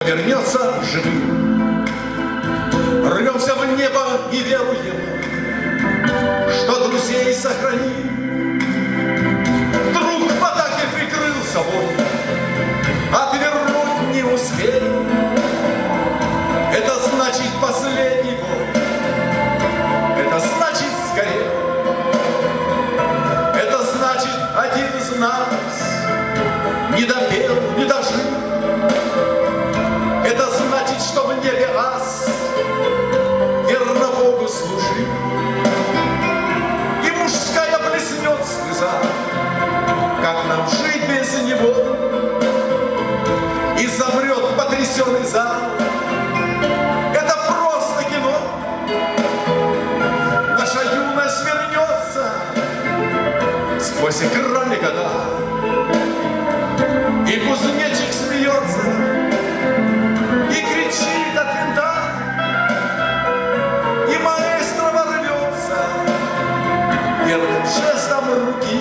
вернется живым. Рвемся в небо и веруем, что друзей сохраним. Друг в атаке прикрыл собой, отвернуть не успеем. Это значит последний бой, это значит сгорел. Это значит один из нас не допел, не дожил. Это значит, что в небе ас верно Богу служил. И мужская блеснет слеза, как нам жить без него. И замрет потрясенный зал. Это просто кино. Наша юность вернется сквозь экраны года. И кузнечик смеется и кричит от винта, и маэстро ворвется первым жестом руки,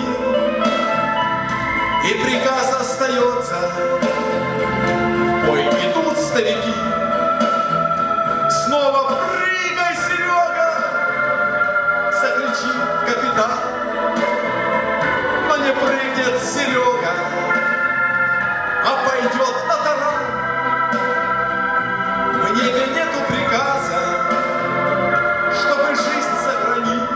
и приказ остается: в бой идут старики. Снова прыгай, Серега, закричит капитан. Но не прыгнет Серега, а пойдет на таран. В небе нету приказа, чтобы жизнь сохранить.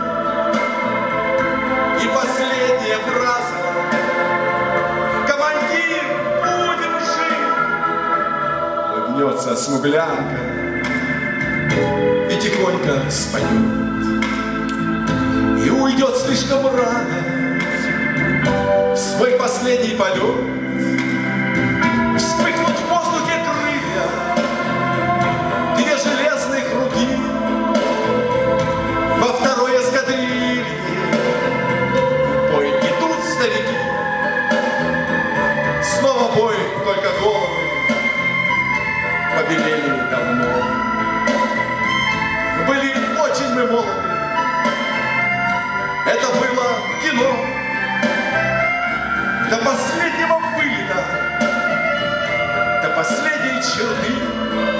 И последняя фраза: командир, будем жить. Улыбнется смуглянка и тихонько споет. И уйдет слишком рано в свой последний полет. Вспыхнут в воздухе крылья, две железных руки. Во второй эскадрилье в бой идут старики. Снова бой, только головы побелели давно. Были очень мы молоды, это было кино. До последнего вылета, до последней черты.